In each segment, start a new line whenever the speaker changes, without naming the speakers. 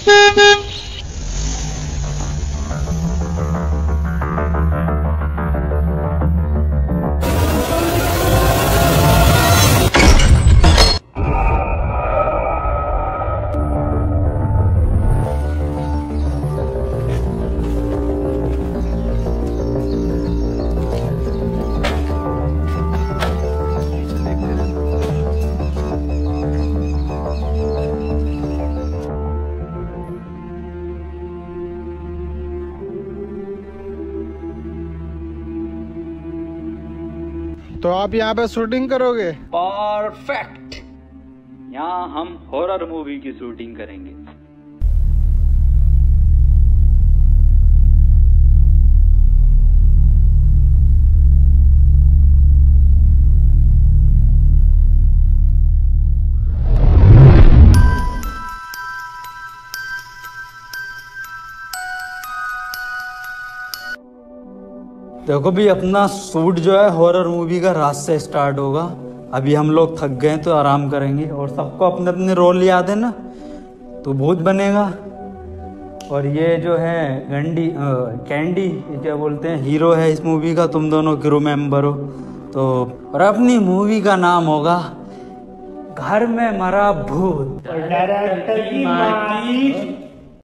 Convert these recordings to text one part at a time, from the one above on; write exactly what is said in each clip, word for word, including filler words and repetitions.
तो आप यहाँ पे शूटिंग करोगे?
परफेक्ट। यहाँ हम हॉरर मूवी की शूटिंग करेंगे।
देखो भी अपना शूट जो है हॉरर मूवी का रात से स्टार्ट होगा। अभी हम लोग थक गए तो आराम करेंगे और सबको अपने अपने रोल याद है ना, तो भूत बनेगा। और ये जो है गंडी आ, कैंडी क्या बोलते हैं, हीरो है इस मूवी का, तुम दोनों क्रू मेंबर हो। तो और अपनी मूवी का नाम होगा घर में मरा भूत। और डायरेक्टर की माटी।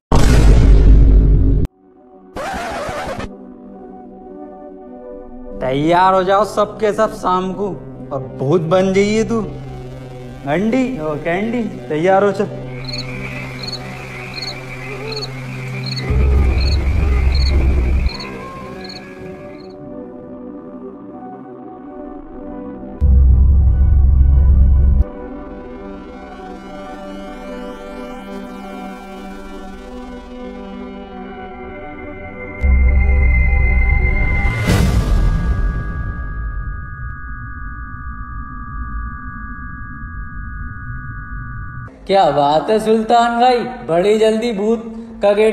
तैयार हो जाओ सबके सब शाम को और भूत बन जाइए तू। गंडी और कैंडी तैयार हो चल।
क्या बात है सुल्तान भाई, बड़ी जल्दी भूत का गेट।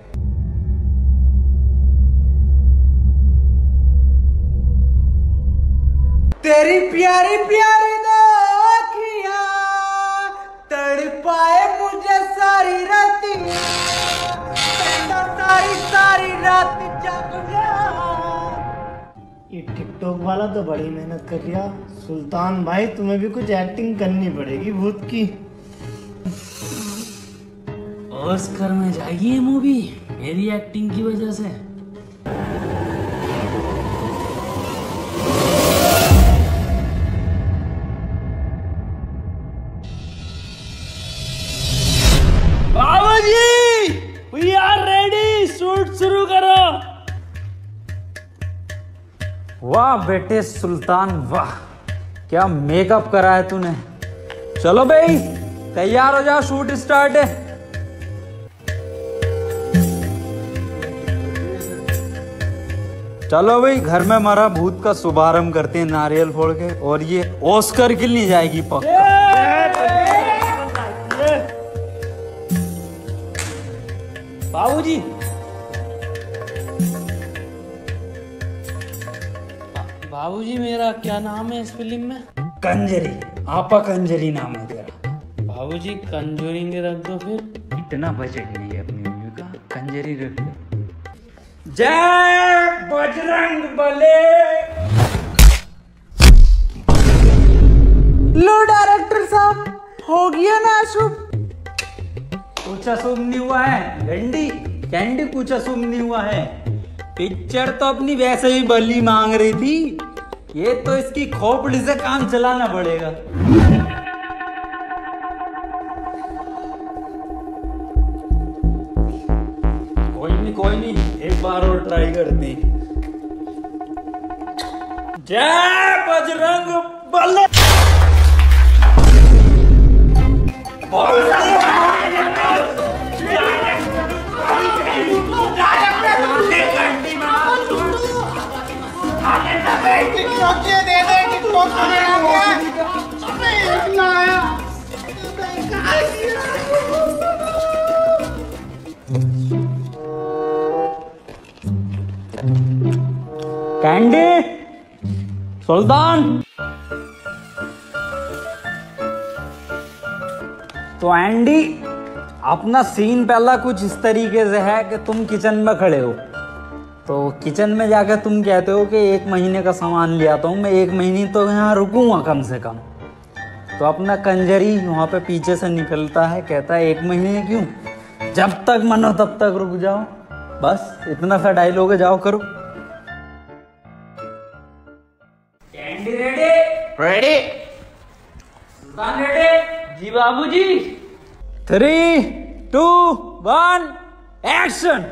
तेरी प्यारी प्यारी दो आँखियाँ तड़पाए मुझे सारी रातियाँ, सारी सारी रात जग गया।
ये टिकटॉक वाला तो बड़ी मेहनत कर लिया। सुल्तान भाई तुम्हें भी कुछ एक्टिंग करनी पड़ेगी भूत की।
ऑस्कर में जाएगी ये मूवी मेरी एक्टिंग की वजह से।
बाबू जी, वी आर रेडी, शूट शुरू करो। वाह बेटे सुल्तान, वाह क्या मेकअप करा है तूने। चलो भाई तैयार हो जाओ, शूट स्टार्ट है। चलो भाई घर में मरा भूत का शुभारंभ करते हैं नारियल फोड़ के, और ये ऑस्कर के लिए जाएगी पक्का।
बाबूजी, बाबूजी मेरा क्या नाम है इस फिल्म में?
कंजरी, आपा कंजरी नाम है तेरा।
बाबूजी कंजूरिंग रख दो फिर।
इतना बजट नहीं है अपनी मूवी का, कंजरी रख दो। जय बजरंग बले। लो डायरेक्टर साहब, हो गया ना शुभ? कुछ अशुभ नहीं हुआ है गंडी कैंडी, कुछ अशुभ नहीं हुआ है। पिक्चर तो अपनी वैसे ही बली मांग रही थी, ये तो इसकी खोपड़ी से काम चलाना पड़ेगा। कोई नहीं कोई नहीं, एक बार और ट्राई करते हैं। जय बजरंग बली। कैंडी, सुल्तान, तो एंडी अपना सीन पहला कुछ इस तरीके से है कि तुम किचन में खड़े हो, तो किचन में जाकर तुम कहते हो कि एक महीने का सामान ले आता हूँ मैं, एक महीने तो यहाँ रुकूंगा कम से कम। तो अपना कंजरी वहाँ पे पीछे से निकलता है, कहता है एक महीने क्यों, जब तक मन हो तब तक रुक जाओ। बस इतना सा डायलॉग है, जाओ करो।
Candy ready?
Ready?
Sultan ready? जी बाबूजी।
Three two one action.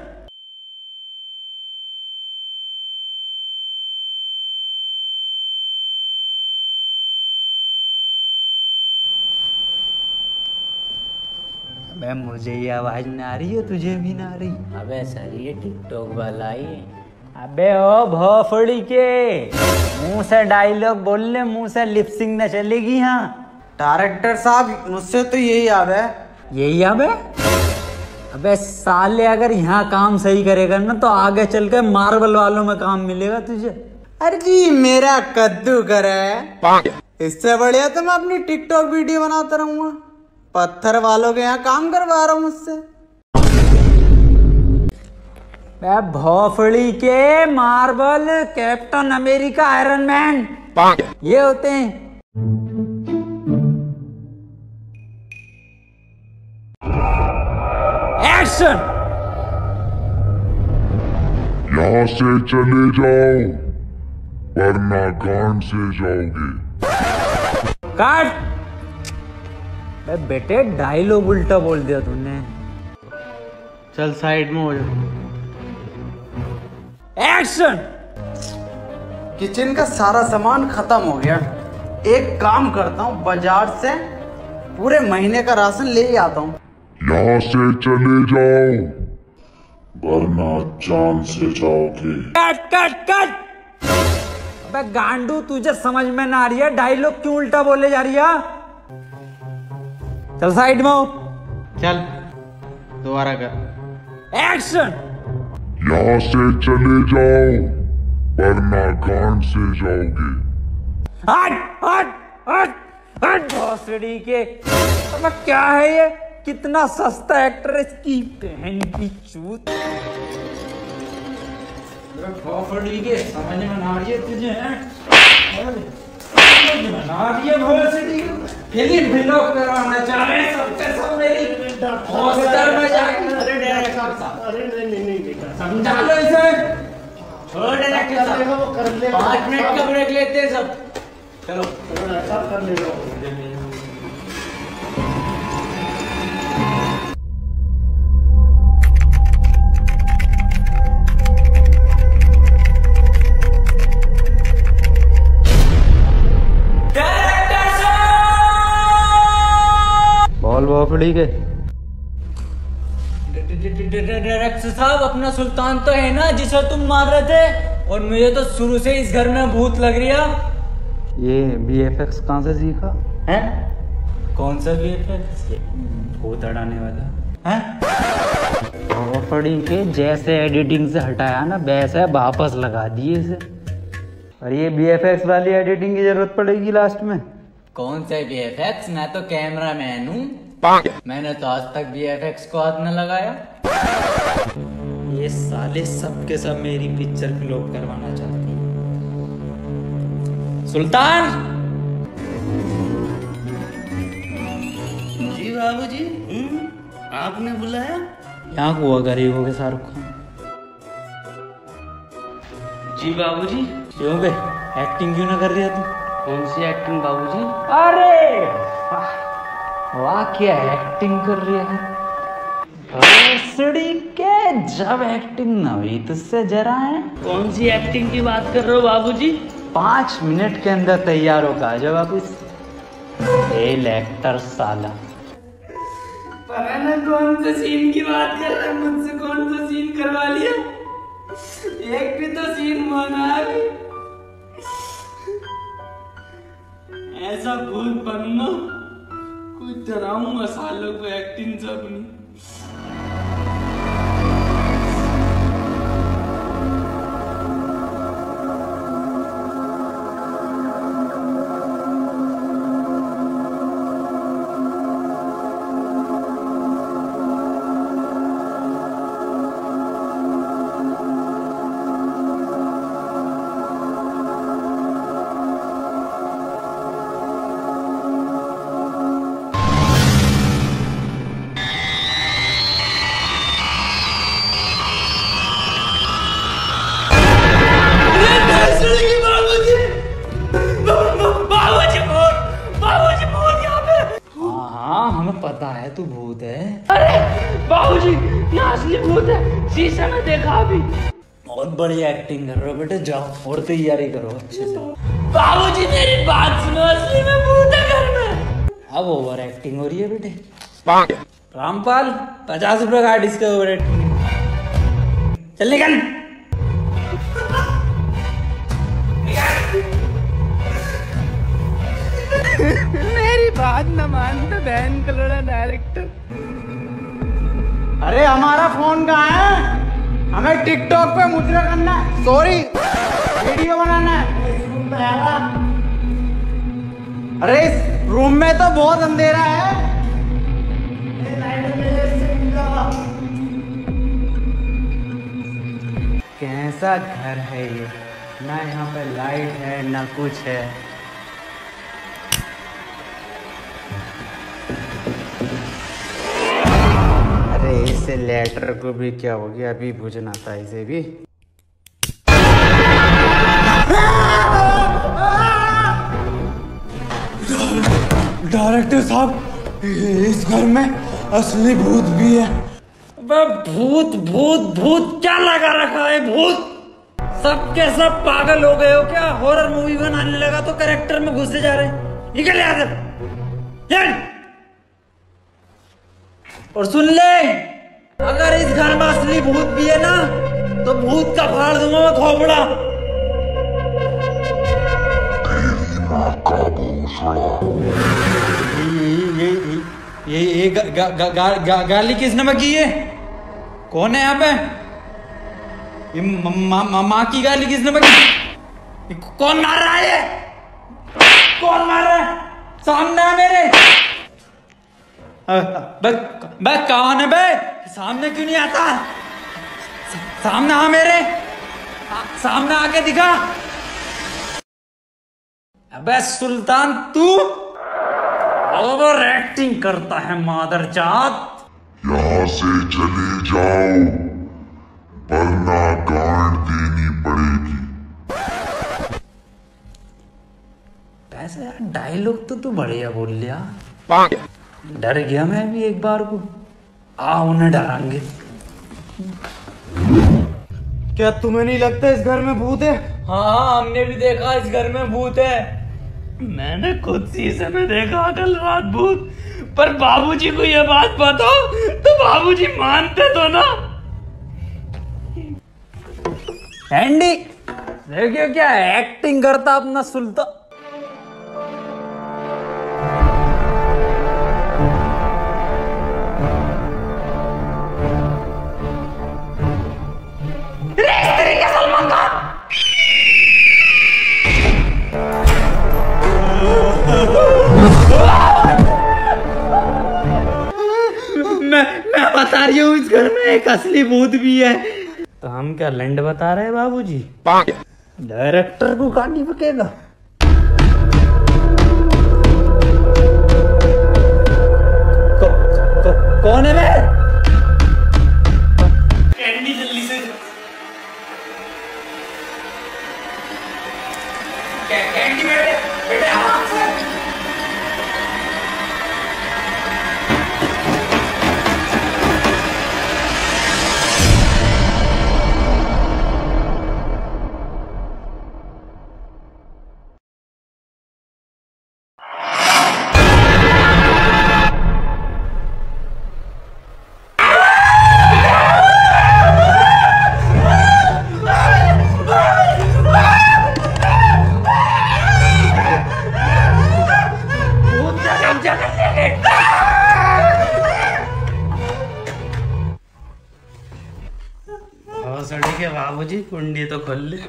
अबे मुझे ये आवाज ना आ रही है, तुझे भी ना आ रही?
अबे सर ये टिकटॉक वाला ही है।
अबे ओ भोफड़ी के, मुंह से डायलॉग बोलने, मुंह से लिपसिंग न चलेगी। यहाँ
डायरेक्टर साहब मुझसे तो यही याद है।
यही अब है? अबे साले अगर यहाँ काम सही करेगा ना तो आगे चल के मार्बल वालों में काम मिलेगा तुझे।
अरे जी मेरा कद्दू कर है, इससे बढ़िया तो मैं अपनी टिकटॉक वीडियो बनाता रहूंगा। पत्थर वालों के यहाँ काम करवा रहा हूँ मुझसे।
बे भोफड़ी के, Marvel, Captain America, Iron Man ये होते हैं। एक्शन।
यहाँ से चले जाओ वरना गांड से जाओगे।
काट। बे बेटे डायलॉग उल्टा बोल दिया तूने।
चल साइड में हो जा।
एक्शन।
किचन का सारा सामान खत्म हो गया। एक काम करता हूँ, बाजार से पूरे महीने का राशन ले ही आता हूँ।
यहाँ से चले जाओ वरना चांद से जाओगे।
Cut cut cut. अबे गांडू तुझे समझ में ना आ रही है, डायलॉग क्यों उल्टा बोले जा रही है? चल साइड में हो।
चल दोबारा कर।
एक्शन।
यहाँ से चले जाओ वरना गांड से जाओगे।
हट हट हट हट भोसड़ी के। अबे क्या है ये, कितना सस्ता एक्टर की बहन की चूत। भोसड़ी के समझ में ना आ रही है तुझे? समझ में ना आ रही है भोसड़ी के। फिल्म ब्लॉक करवाना चाह रहे हैं सबके सब मेरी पोस्टर में जाके।
अरे डायरेक्टर साहब, अरे नहीं नहीं नहीं बेटा,
समझा लो इसे।
छोड़ डायरेक्टर साहब,
वो कर लेगा।
पाँच मिनट का ब्रेक लेते हैं सब। चलो
सब कर लेगा।
बोल भोसड़ी के।
डायरेक्टर साहब अपना सुल्तान तो है ना जिसे तुम मार रहे थे, और मुझे तो शुरू से इस घर में भूत लग रही है।
ये बी एफ एक्स कहाँ से सीखा है?
कौन सा भी है?
भूत हटाने वाला है। भोसड़ी के जैसे एडिटिंग से हटाया ना वैसे वापस लगा दिए इसे। और ये बी एफ एक्स वाली एडिटिंग की जरूरत पड़ेगी लास्ट में।
कौन सा वी एफ एक्स? मैं तो कैमरा मैन हूँ, मैंने तो आज तक वी एफ एक्स को हाथ न लगाया।
ये साले सब के सब मेरी पिक्चर फ्लॉप करवाना चाहते हैं। सुल्तान।
जी बाबूजी, आपने बुलाया?
यहाँ हुआ गरीब हो गए शाहरुख खान।
जी बाबूजी।
क्यों बे, एक्टिंग क्यों ना कर रही है तू?
कौन सी एक्टिंग बाबूजी?
अरे वाह क्या एक्टिंग कर रही है भोसड़ी के। जब एक्टिंग ना हुई तुझसे जरा है।
कौन सी एक्टिंग की बात कर रहे हो बाबूजी?
पांच मिनट के अंदर तैयार होगा जब आप इस फेल एक्टर साला।
पता ना कौन से सीन की बात कर रहे हैं, मुझसे कौन सा सीन करवा लिया। एक भी तो सीन बना भी। ऐसा भूत बनना, कुछ डराऊंगा सालों को एक्टिंग से अपनी।
पता है तू भूत है।
अरे बाबूजी ये असली भूत है, शीशे में देखा अभी।
बहुत बड़ी एक्टिंग कर रहे हो बेटे, जाओ और तैयारी करो अच्छे से।
बाबूजी मेरी बात सुनो, असली में भूत है घर में।
अब ओवर एक्टिंग हो रही है बेटे। रामपाल पचास रुपए का इसके ओवर एक्टिंग। चल निकल।
मेरी बात न मानता बहन का लड़ा डायरेक्टर।
अरे हमारा फोन कहाँ है? हमें टिकटॉक पे मुद्रा करना है, सॉरी वीडियो बनाना है। इस रूम में आएगा। अरे इस रूम में तो बहुत अंधेरा है। कैसा घर है ये, ना यहाँ पे लाइट है ना कुछ है। अरे इसे लेटर को भी क्या हो गया, अभी बुझना था इसे भी।
डायरेक्टर साहब इस घर में असली भूत भी है।
भूत भूत भूत क्या लगा रखा है? भूत सब के सब पागल हो गए हो क्या? हॉरर मूवी बनाने लगा तो कैरेक्टर में घुसते जा रहे। निकल यहाँ से। और सुन ले, अगर इस घर में असली भूत भी है ना तो भूत का फाड़ दूंगा मैं खोपड़ा। ये ये ये गा, गा, गा, गा, गा, गाली किसने बकी है? कौन है यहाँ पे? ये माँ की गाली किसने बकी? कौन मार रहा है? कौन मार रहा है? सामने आ मेरे। बे, बे कौन है बे? सामने क्यों नहीं आता? सामने आ मेरे, सामने आके दिखा। अबे सुल्तान तू ओवर एक्टिंग करता है मादरजात।
यहाँ से चले जाओ वरना गांड देनी पड़ेगी।
वैसे यार डायलॉग तो तू बढ़िया बोल लिया। डर गया मैं भी एक बार को। आ उन्हें डरांगे।
क्या तुम्हें नहीं लगता इस घर में भूत है?
हाँ हमने भी देखा इस घर में भूत है। मैंने खुद शीशे में देखा कल रात भूत। पर बाबूजी को ये बात बताओ तो बाबूजी मानते तो ना।
एंडी देखियो क्या एक्टिंग करता अपना सुल्तान। मैं मैं बता रही हूँ इस घर में एक असली भूत भी है। तो हम क्या लंड बता रहे हैं बाबूजी? डायरेक्टर को काटी पकेगा। को, को, कौन है बे?
कैंडी जल्दी से। कैंडी बेटे बेटे आराम से। भोसड़ी के बाबूजी कुंडी तो खोल ले।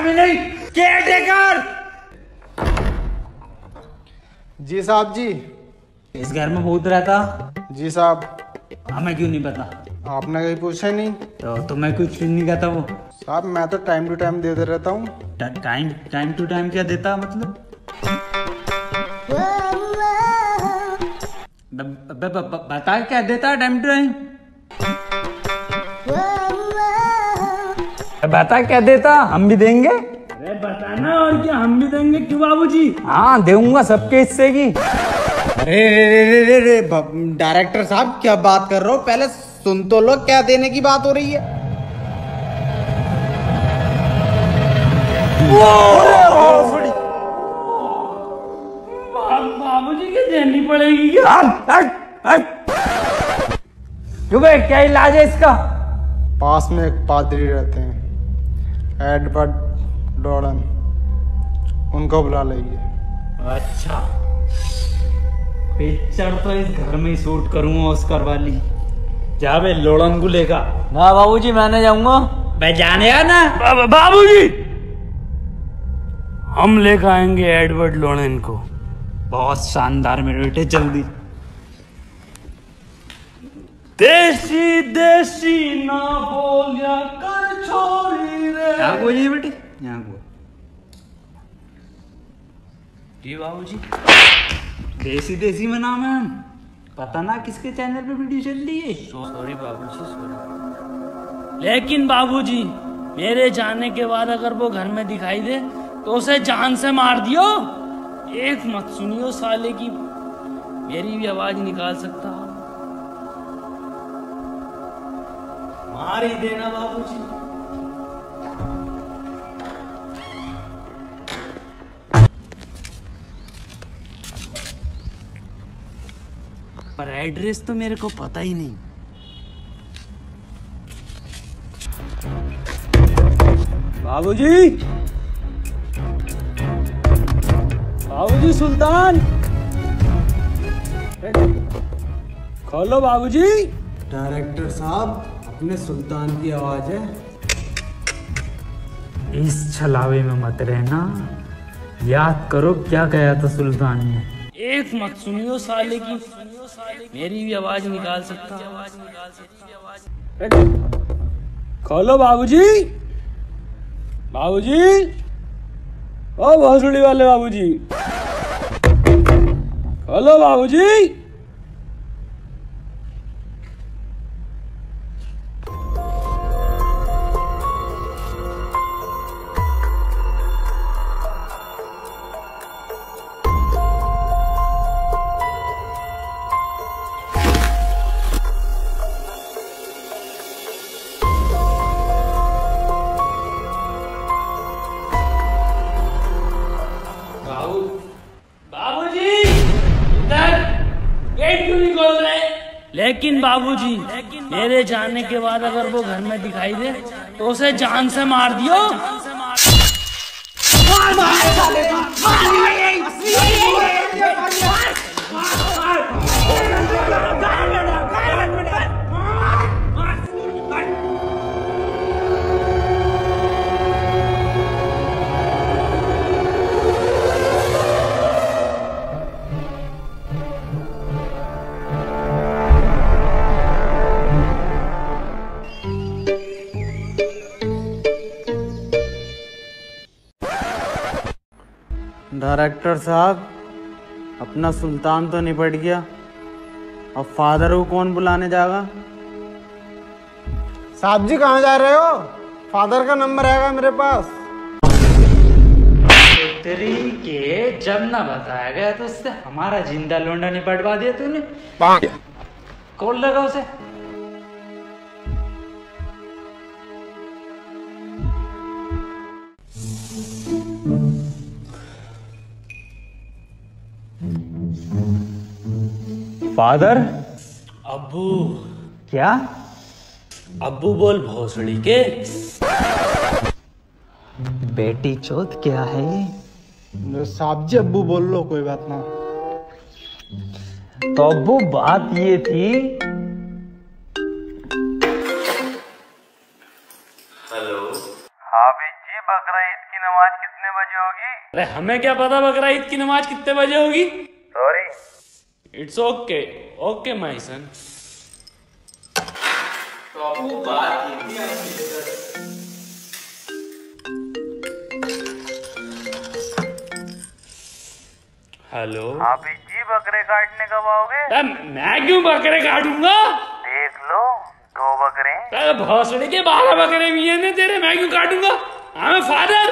Family care taker.
जी साहब जी।
इस घर में भूत रहता?
जी साहब।
हमें क्यों नहीं पता?
आपने कहीं पूछा ही नहीं।
तो तुम्हें कुछ नहीं कहता वो?
साहब मैं तो टाइम टू टाइम देते रहता हूँ।
टाइम टाइम टू टाइम क्या देता मतलब? बता क्या देता है टाइम टू टाइम? बता क्या देता, हम भी देंगे।
अरे बताना और क्या, हम भी देंगे। क्यों बाबूजी?
हाँ दूंगा सबके हिस्से की।
अरे रे रे रे रे रे डायरेक्टर साहब क्या बात कर रहे हो, पहले सुन तो लो क्या देने की बात हो रही है।
बाबूजी की देनी पड़ेगी क्या?
क्या इलाज है इसका?
पास में एक पादरी रहते हैं, एडवर्ड डॉर्डन, उनको बुला लीजिए।
अच्छा पिक्चर तो इस घर में ही शूट करूंगा ऑस्कर वाली। जा बे लोड़न को लेगा।
ना बाबूजी मैं नहीं जाऊंगा।
मैं जाने या ना
बा, बाबूजी हम लेकर आएंगे एडवर्ड लोरेन को।
बहुत शानदार मेरे बेटे, जल्दी।
देसी देसी ना बोलिया कर छोरी रे।
यहाँ को जी बेटे, यहाँ को।
जी बाबूजी।
देसी देसी में नाम है, पता ना किसके चैनल पे वीडियो चल रही है।
सॉरी बाबूजी सॉरी। लेकिन बाबूजी मेरे जाने के बाद अगर वो घर में दिखाई दे तो उसे जान से मार दियो। एक मत सुनियो साले की, मेरी भी आवाज निकाल सकता हो। मार ही देना बाबूजी। पर एड्रेस तो मेरे को पता ही नहीं। बाबूजी, बाबूजी सुल्तान खोलो बाबूजी।
डायरेक्टर साहब अपने सुल्तान की आवाज है।
इस छलावे में मत रहना, याद करो क्या कहा था सुल्तान ने।
एक मत सुनियो साले की, मेरी भी आवाज निकाल सकता। खोलो बाबूजी, बाबूजी, ओ भोसड़ी वाले बाबूजी, खोलो बाबूजी। लेकिन बाबूजी मेरे जाने के बाद अगर वो घर में दिखाई दे तो उसे जान से मार दियो।
डायरेक्टर साहब अपना सुल्तान तो निपट गया, अब फादर को कौन बुलाने जाएगा?
साहब जी कहाँ जा रहे हो? फादर का नंबर आएगा मेरे पास।
तेरी के जब ना बताया गया तो उससे हमारा जिंदा लोंडा निपटवा दिया तूने। कौन लगा उसे? फादर?
अब्बू।
क्या?
अब्बू बोल भोसड़ी के।
बेटी चोद क्या है ये?
साहब जी अब्बू बोल लो, कोई बात ना।
तो अब्बू बात ये थी।
हेलो। हाँ भाई जी, बकरा ईद की बजे होगी?
अरे हमें क्या पता बकरा ईद की नमाज कितने बजे होगी।
Sorry.
It's okay okay my son.
तो आपको बात ये थी
हेलो।
आप जी बकरे काटने कब आओगे?
मैं क्यों बकरे काटूंगा?
देख लो दो बकरे।
भोसड़ी के बारह बकरे भी हैं तेरे, मैं क्यों काटूंगा? I am father.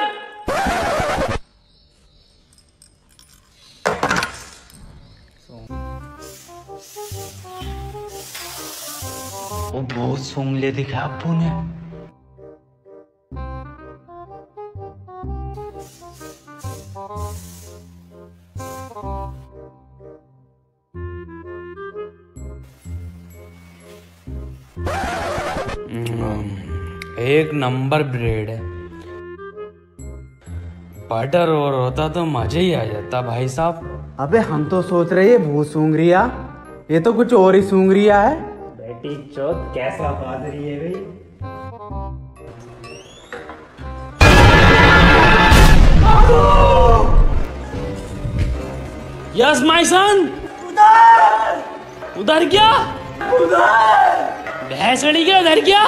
वो बहुत सूंघ ले दिखा अब्बू ने।
एक नंबर ब्रेड है, बटर और होता तो मजा ही आ जाता भाई साहब।
अबे हम तो सोच रहे ये भूत सूंघ रिया, ये तो कुछ और ही सूंघ रिया है।
बेटी चौथ कैसा बात रही है भाई। Yes my son. उधर उधर क्या? उधर भैंसड़ी क्या? उधर क्या?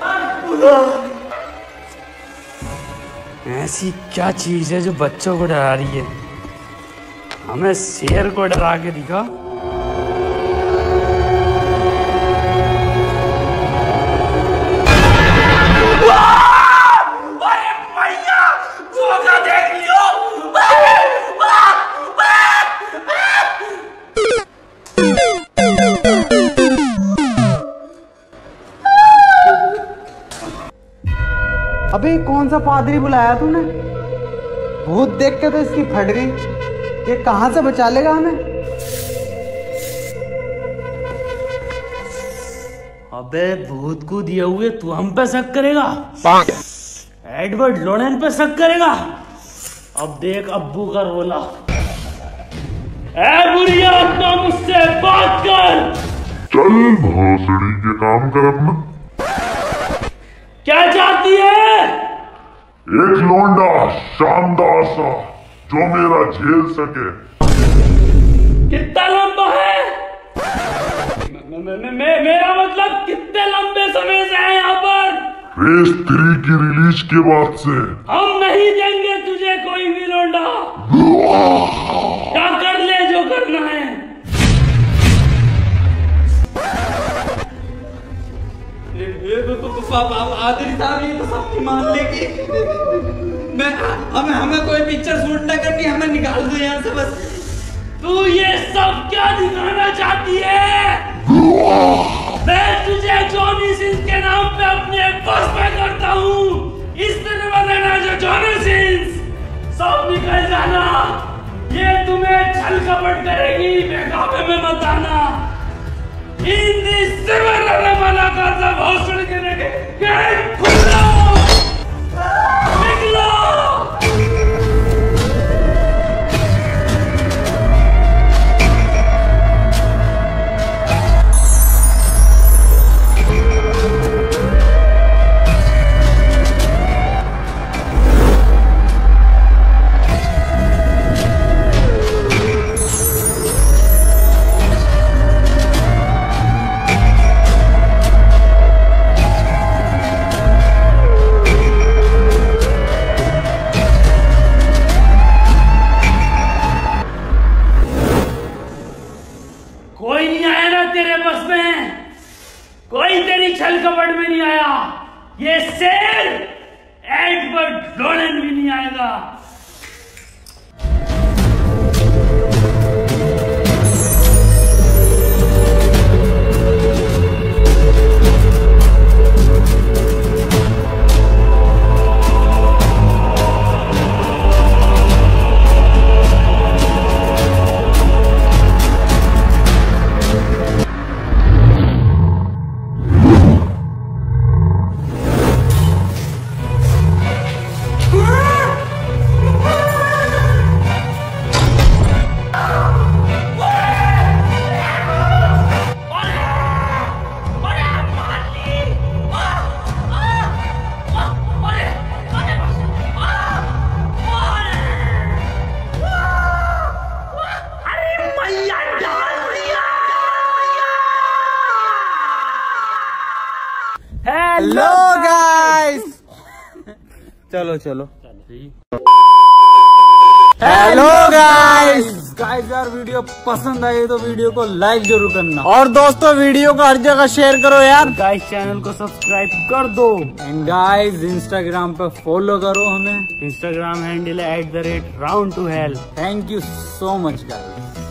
ऐसी क्या चीज है जो बच्चों को डरा रही है? हमें शेर को डरा के दिखा। देख लियो।
अबे कौन सा पादरी बुलाया तूने? भूत देख के तो इसकी फट गई, ये कहां से बचा लेगा हमें?
अबे भूत को दिए हुए तू हम पे शक करेगा? एडवर्ड लोरेन पे शक करेगा? अब देख अब्बू का रोला। ए बुरी आत्मा मुझसे बात कर।
चल भोसड़ी के काम कर अपना।
क्या चाहती है?
एक लौंडा शानदार सा जो मेरा झेल सके।
कितना लंबा है? मे, मे, मे, मेरा मतलब कितने लंबे समय से है यहाँ पर?
रेस थ्री की रिलीज के बाद से।
हम नहीं देंगे तुझे कोई भी लौंडा। क्या कर ले जो करना है।
आदरी साहब ये तो सबकी मान लेगी। मैं हमें हमें कोई पिक्चर शूट ना करनी, हमें निकाल दो यहाँ से बस।
तू ये सब क्या दिखाना चाहती है? मैं तुझे जॉनी सिंस के नाम पे अपने बस में करता हूँ। इस तरह बताना जो जॉनी सिंस सब निकल जाना। ये तुम्हें छल कपट करेगी, बेकाबे में मत आना। इन दिस मना कर सब हौसले के लेके गेट खुलो, निकलो। कोई नहीं आया ना तेरे बस में, कोई तेरी छल कपट में नहीं आया। ये शेर एडवर्ड लोरेन भी नहीं आएगा।
Hello guys. चलो चलो हेलो गाइस। गाइस यार वीडियो पसंद आई तो वीडियो को लाइक जरूर करना और दोस्तों वीडियो को हर जगह शेयर करो यार।
गाइस चैनल को सब्सक्राइब कर दो
एंड गाइस इंस्टाग्राम पे फॉलो करो हमें।
इंस्टाग्राम हैंडल है at the rate round two hell.
Thank you so much guys.